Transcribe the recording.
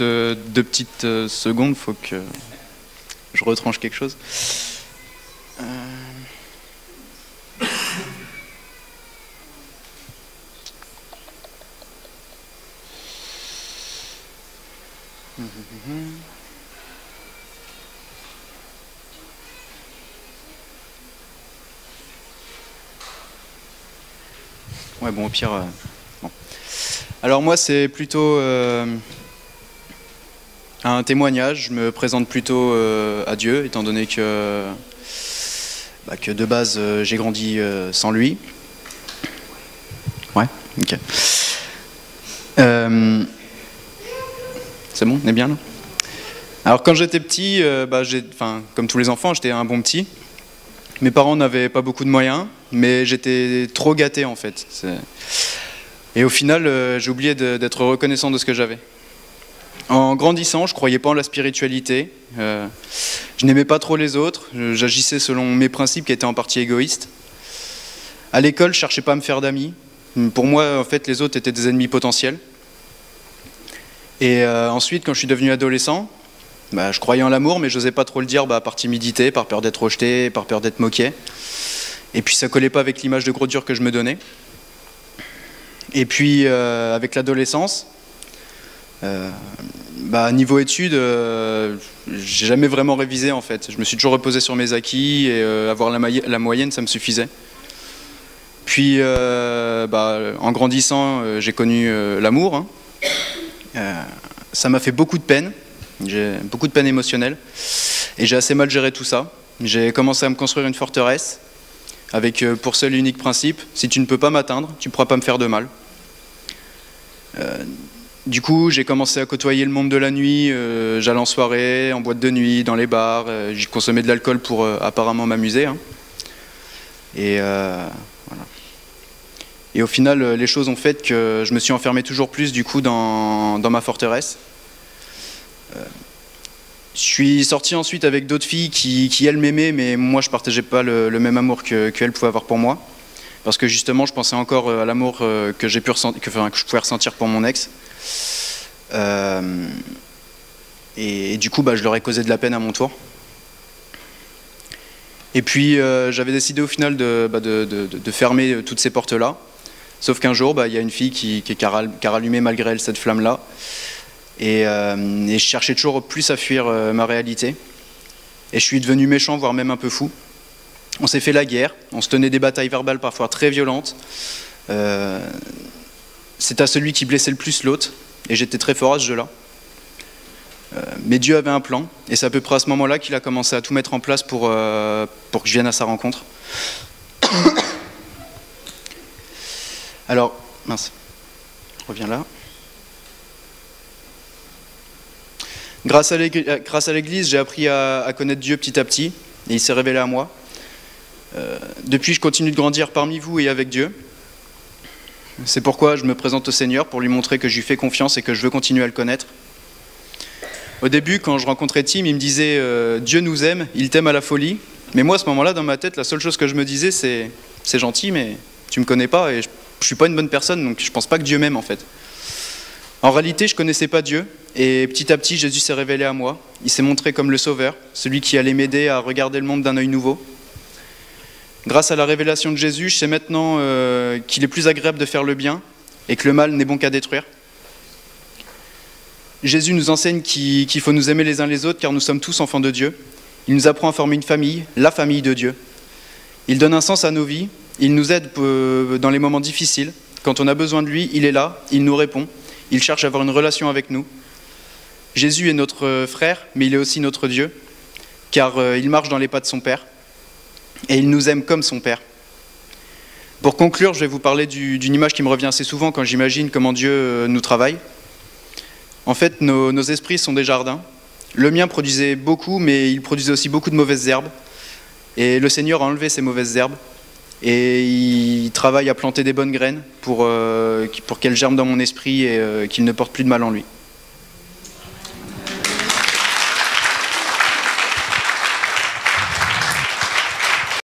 deux petites secondes, faut que je retranche quelque chose. Ouais, bon, au pire... bon. Alors moi, c'est plutôt un témoignage. Je me présente plutôt à Dieu, étant donné que de base, j'ai grandi sans lui. Ouais, ok. C'est bon, on est bien là? Alors quand j'étais petit, comme tous les enfants, j'étais un bon petit. Mes parents n'avaient pas beaucoup de moyens, mais j'étais trop gâté en fait. Et au final, j'ai oublié d'être reconnaissant de ce que j'avais. En grandissant, je croyais pas en la spiritualité. Je n'aimais pas trop les autres. J'agissais selon mes principes qui étaient en partie égoïstes. À l'école, je cherchais pas à me faire d'amis. Pour moi, en fait, les autres étaient des ennemis potentiels. Et ensuite, quand je suis devenu adolescent, je croyais en l'amour, mais je n'osais pas trop le dire par timidité, par peur d'être rejeté, par peur d'être moqué. Et puis ça collait pas avec l'image de gros dur que je me donnais. Et puis avec l'adolescence, niveau études, j'ai jamais vraiment révisé en fait. Je me suis toujours reposé sur mes acquis et avoir la moyenne, ça me suffisait. Puis en grandissant, j'ai connu l'amour. Ça m'a fait beaucoup de peine. J'ai beaucoup de peine émotionnelle et j'ai assez mal géré tout ça. J'ai commencé à me construire une forteresse avec pour seul et unique principe, si tu ne peux pas m'atteindre, tu ne pourras pas me faire de mal. Du coup, j'ai commencé à côtoyer le monde de la nuit, j'allais en soirée, en boîte de nuit, dans les bars, j'ai consommé de l'alcool pour apparemment m'amuser. Et voilà. Et au final, les choses ont fait que je me suis enfermé toujours plus du coup dans ma forteresse. Je suis sorti ensuite avec d'autres filles qui elles m'aimaient, mais moi je partageais pas le même amour qu'elles pouvaient avoir pour moi, parce que justement je pensais encore à l'amour que je pouvais ressentir pour mon ex, et du coup je leur ai causé de la peine à mon tour. Et puis j'avais décidé au final de fermer toutes ces portes là, sauf qu'un jour il y a une fille qui a rallumé malgré elle cette flamme là. Et je cherchais toujours plus à fuir ma réalité. Et je suis devenu méchant, voire même un peu fou. On s'est fait la guerre, on se tenait des batailles verbales parfois très violentes. C'est à celui qui blessait le plus l'autre, et j'étais très fort à ce jeu-là. Mais Dieu avait un plan, et c'est à peu près à ce moment-là qu'il a commencé à tout mettre en place pour que je vienne à sa rencontre. Alors, mince, je reviens là. Grâce à l'Église, j'ai appris à connaître Dieu petit à petit, et il s'est révélé à moi. Depuis, je continue de grandir parmi vous et avec Dieu. C'est pourquoi je me présente au Seigneur, pour lui montrer que je lui fais confiance et que je veux continuer à le connaître. Au début, quand je rencontrais Tim, il me disait « Dieu nous aime, il t'aime à la folie ». Mais moi, à ce moment-là, dans ma tête, la seule chose que je me disais, c'est « C'est gentil, mais tu me connais pas et je suis pas une bonne personne, donc je pense pas que Dieu m'aime en fait ». En réalité, je ne connaissais pas Dieu, et petit à petit, Jésus s'est révélé à moi. Il s'est montré comme le Sauveur, celui qui allait m'aider à regarder le monde d'un œil nouveau. Grâce à la révélation de Jésus, je sais maintenant qu'il est plus agréable de faire le bien, et que le mal n'est bon qu'à détruire. Jésus nous enseigne qu'il faut nous aimer les uns les autres, car nous sommes tous enfants de Dieu. Il nous apprend à former une famille, la famille de Dieu. Il donne un sens à nos vies, il nous aide dans les moments difficiles. Quand on a besoin de lui, il est là, il nous répond. Il cherche à avoir une relation avec nous. Jésus est notre frère, mais il est aussi notre Dieu, car il marche dans les pas de son Père, et il nous aime comme son Père. Pour conclure, je vais vous parler d'une image qui me revient assez souvent quand j'imagine comment Dieu nous travaille. En fait, nos esprits sont des jardins. Le mien produisait beaucoup, mais il produisait aussi beaucoup de mauvaises herbes. Et le Seigneur a enlevé ces mauvaises herbes. Et il travaille à planter des bonnes graines pour qu'elles germent dans mon esprit et qu'il ne porte plus de mal en lui.